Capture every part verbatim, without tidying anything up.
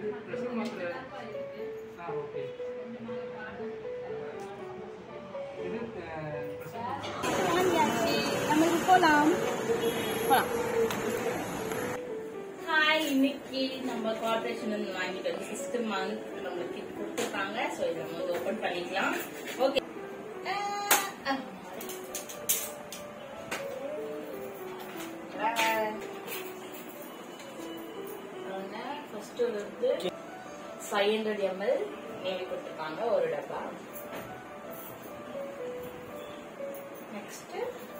Hi, இன்னைக்கு நம்ம corporation வாங்கிட்டு வந்து சிக்ஸ்த் மந்த் நம்மளுக்கு கொடுத்துருக்காங்க. ஸோ இதை நம்ம வந்து ஓப்பன் பண்ணிக்கலாம். ஓகே, ஃபர்ஸ்ட் வந்து ஃபைவ் ஹண்ட்ரட் எம்எல் நேவி கொடுத்துருக்காங்க ஒரு டப்பா. நெக்ஸ்ட்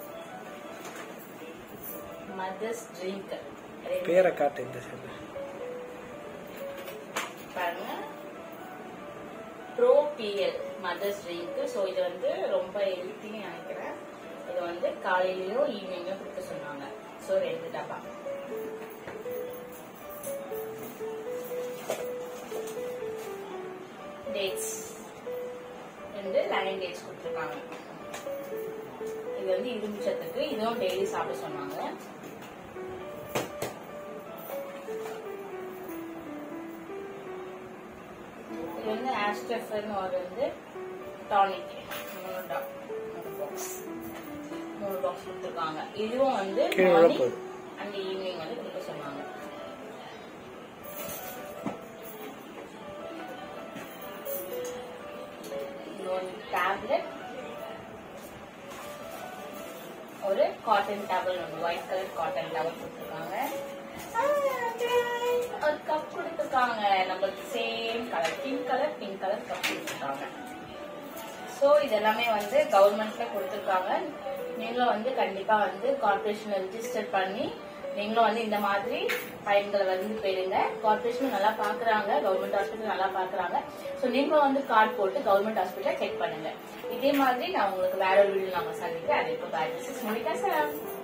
மதர்ஸ் ட்ரிங்க் பேரை காட்டு இந்த பாருங்க, pro PL mother's drink. So இது வந்து ரொம்ப ஹெல்த்தின்னு நினைக்கிறேன். இது வந்து காலையிலயும் ஈவினிங்லயும் கொடுக்க சொன்னாங்க. ஸோ ரெண்டு டப்பா. டேட்ஸ் ரெண்டு லயன் டேட்ஸ் கொடுத்துருக்காங்க. இது வந்து இரும்பு சத்துக்கு, இதுவும் டெய்லி சாப்பிட சொன்னாங்க. இது வந்து ஆஸ்ட்ரஃபன் ஒரு வந்து டானிக் மூணு பாக்ஸ் மூணு பாக்ஸ் கொடுத்துருக்காங்க. இதுவும் வந்து மார்னிங் அண்ட் ஈவினிங் வந்து கொடுக்க சொன்னாங்க. ஒரு டேப்லெட், ஒரு காட்டன் டவல், ஒன்று ஒயிட் கலர் காட்டன் டவல் கொடுத்துருக்காங்க. ஒரு கப் கொடுத்துருக்காங்க நம்மளுக்கு same colour, pink colour pink colour cup கொடுத்துருக்காங்க. ஸோ இதெல்லாமே வந்து கவர்மெண்ட்ல கொடுத்துருக்காங்க. நீங்களும் வந்து கண்டிப்பா வந்து கார்பரேஷன் ரெஜிஸ்டர் பண்ணி நீங்களும் வந்து இந்த மாதிரி பயன்களை வந்து பெறுங்க. கார்பரேஷன் நல்லா பாக்குறாங்க, கவர்மெண்ட் ஹாஸ்பிட்டல் நல்லா பாக்குறாங்க. ஸோ நீங்களும் வந்து கார்டு போட்டு கவர்மெண்ட் ஹாஸ்பிட்டல் செக் பண்ணுங்க. இதே மாதிரி நான் உங்களுக்கு வேற ஒரு வீடியோ நாங்க சந்திக்கிறேன். அது இப்போ bye, this is Monica sir.